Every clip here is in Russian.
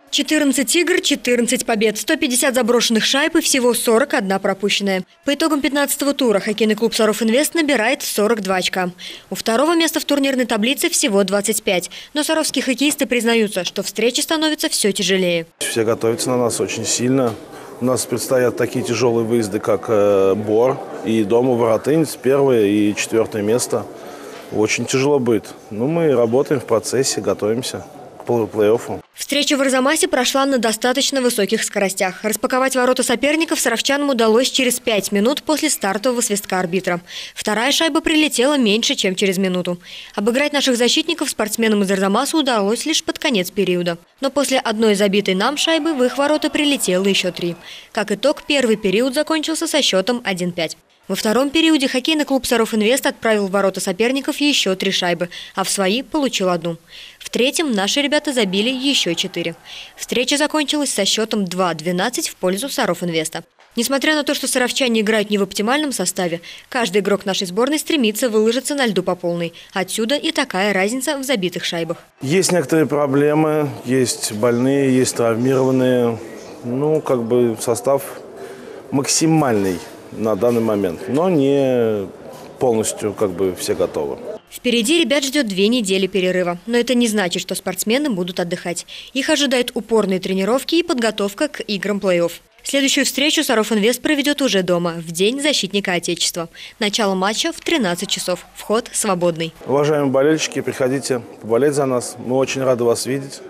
14 игр, 14 побед, 150 заброшенных шайб и всего 41 пропущенная. По итогам 15-го тура хоккейный клуб «Саров Инвест» набирает 42 очка. У второго места в турнирной таблице всего 25. Но саровские хоккеисты признаются, что встречи становятся все тяжелее. Все готовятся на нас очень сильно. У нас предстоят такие тяжелые выезды, как Бор и Дома Воротынец, 1-е и 4-е место. Очень тяжело будет. Но мы работаем в процессе, готовимся к плей-оффу. Встреча в Арзамасе прошла на достаточно высоких скоростях. Распаковать ворота соперников саровчанам удалось через 5 минут после стартового свистка арбитра. Вторая шайба прилетела меньше, чем через минуту. Обыграть наших защитников спортсменам из Арзамаса удалось лишь под конец периода. Но после одной забитой нам шайбы в их ворота прилетело еще 3. Как итог, первый период закончился со счетом 1-5. Во втором периоде хоккейный клуб «Саров Инвест» отправил в ворота соперников еще 3 шайбы, а в свои получил 1. В третьем наши ребята забили еще 4. Встреча закончилась со счетом 2-12 в пользу «Саров Инвеста». Несмотря на то, что саровчане играют не в оптимальном составе, каждый игрок нашей сборной стремится выложиться на льду по полной. Отсюда и такая разница в забитых шайбах. Есть некоторые проблемы, есть больные, есть травмированные. Состав максимальный на данный момент, но не полностью все готовы. Впереди ребят ждет 2 недели перерыва. Но это не значит, что спортсмены будут отдыхать. Их ожидают упорные тренировки и подготовка к играм плей-офф. Следующую встречу «Саров Инвест» проведет уже дома, в День защитника Отечества. Начало матча в 13 часов. Вход свободный. Уважаемые болельщики, приходите поболеть за нас. Мы очень рады вас видеть.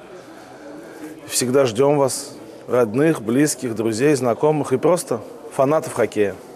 Всегда ждем вас, родных, близких, друзей, знакомых и просто фанатов хоккея.